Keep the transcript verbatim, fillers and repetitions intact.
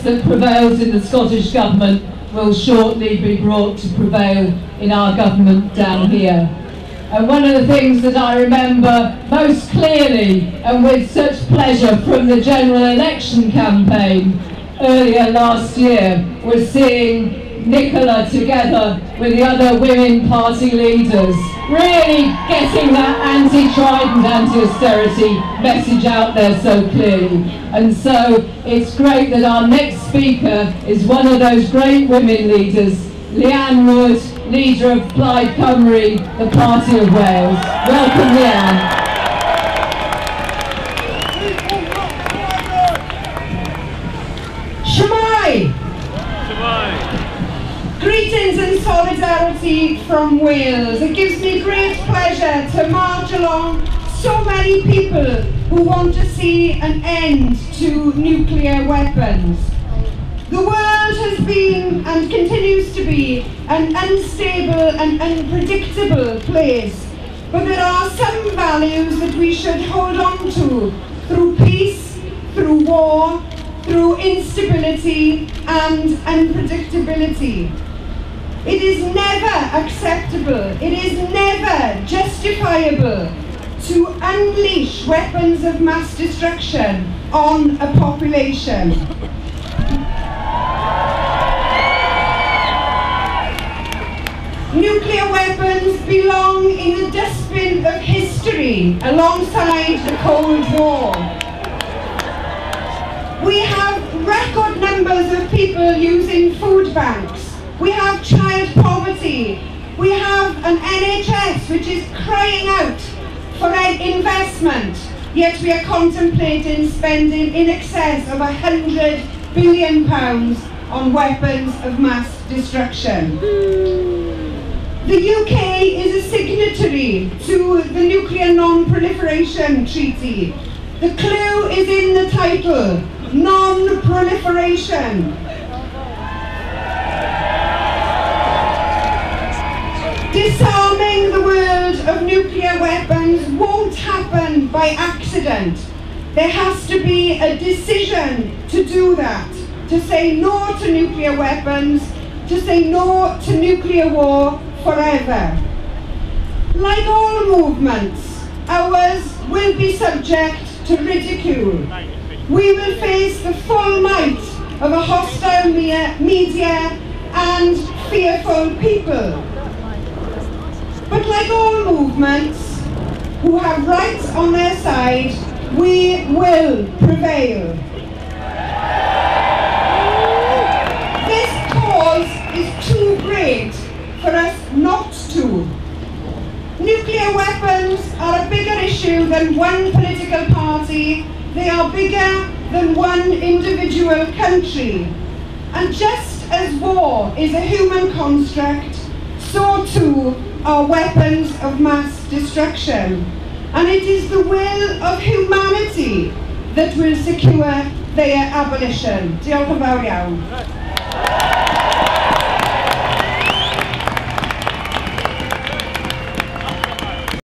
that prevails in the Scottish Government will shortly be brought to prevail in our government down here. And one of the things that I remember most clearly and with such pleasure from the general election campaign earlier last year was seeing Nicola together with the other Women Party leaders really getting that anti-Trident, anti-austerity message out there so clearly. And so it's great that our next speaker is one of those great women leaders, Leanne Wood, leader of Plaid Cymru, the Party of Wales. Welcome, Leanne. Shemai! Greetings and solidarity from Wales. It gives me great pleasure to march along so many people who want to see an end to nuclear weapons. The world has been and continues to be an unstable and unpredictable place, but there are some values that we should hold on to through peace, through war, through instability and unpredictability. It is never acceptable, it is never justifiable to unleash weapons of mass destruction on a population. Nuclear weapons belong in the dustbin of history alongside the Cold War. We have record numbers of people using food banks. We have child poverty. We have an N H S which is crying out for an investment, yet we are contemplating spending in excess of a hundred billion pounds on weapons of mass destruction. The U K is a signatory to the Nuclear Non-Proliferation Treaty. The clue is in the title, non-proliferation. Disarming the world of nuclear weapons won't happen by accident. There has to be a decision to do that, to say no to nuclear weapons, to say no to nuclear war forever. Like all movements, ours will be subject to ridicule. We will face the full might of a hostile media and fearful people. But like all movements who have rights on their side, we will prevail. This cause is too great for us not to. Nuclear weapons are a bigger issue than one political party. They are bigger than one individual country. And just as war is a human construct, so too are weapons of mass destruction. And it is the will of humanity that will secure their abolition. Diolch yn fawr iawn.